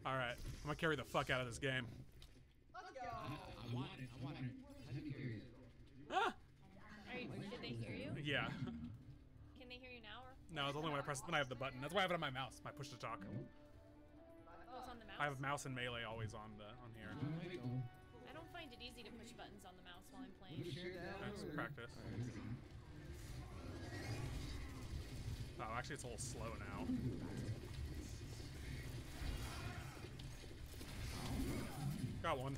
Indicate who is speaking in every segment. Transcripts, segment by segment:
Speaker 1: Alright, I'm gonna carry the fuck out of this game.
Speaker 2: Let's go.
Speaker 3: I want it. I'd be curious.
Speaker 1: Ah!
Speaker 4: Did they hear you?
Speaker 1: Yeah.
Speaker 4: Can they hear you now? Or?
Speaker 1: No, it's only when I press, when I have the button. That's why I have it on my mouse, my push to talk.
Speaker 4: Oh, it's on the mouse?
Speaker 1: I have mouse and melee always on here.
Speaker 4: I don't find it easy to push buttons on the mouse while I'm playing.
Speaker 1: That's practice. Oh, actually, it's a little slow now. Got one.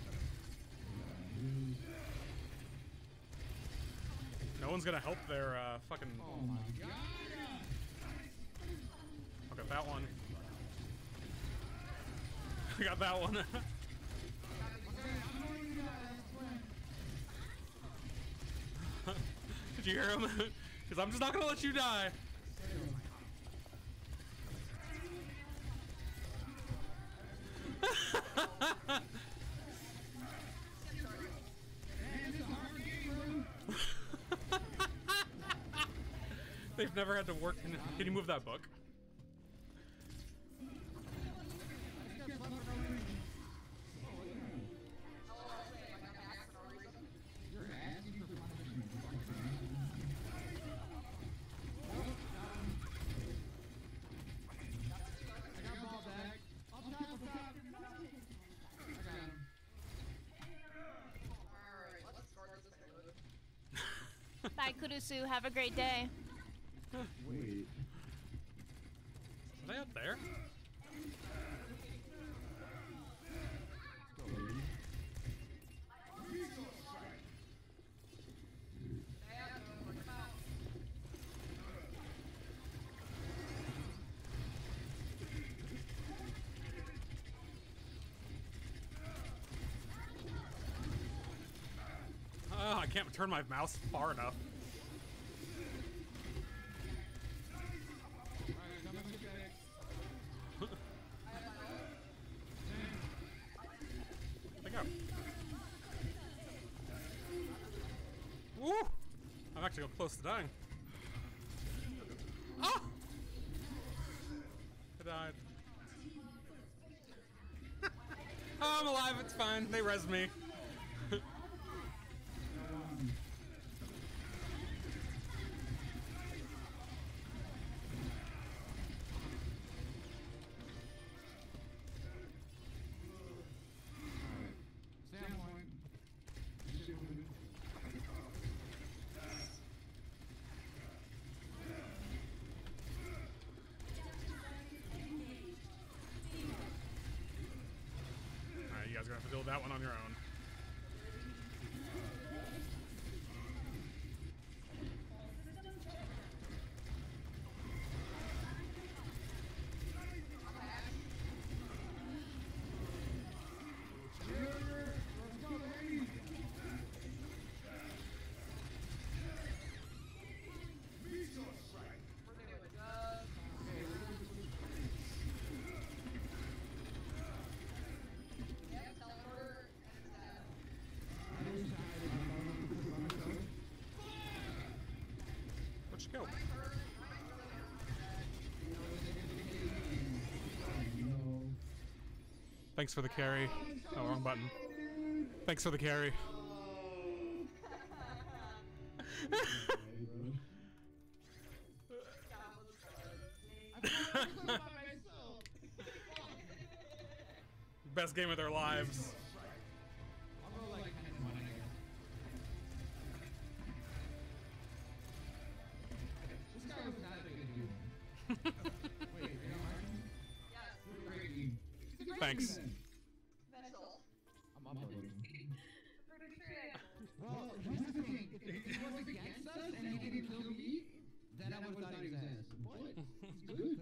Speaker 1: No one's gonna help their fucking.
Speaker 3: Oh my god!
Speaker 1: I got that one. I got that one. Did you hear him? Because I'm just not gonna let you die. They've never had to work. Can you move that book?
Speaker 4: Bye, Kurusu. Have a great day.
Speaker 5: Wait.
Speaker 1: Are they up there? Oh, I can't turn my mouse far enough. Pick up. Woo! I'm actually close to dying. Oh! I died. Oh, I'm alive, it's fine. They res me. Alright, you guys are gonna have to deal with that one on your own. Where'd you go? Thanks for the carry. Oh, wrong button. Thanks for the carry. Best game of their lives. Thanks.
Speaker 3: I'm uploading. Well, here's the thing. If he was against us and he didn't kill me, then I would have thought he was ass. But he's good.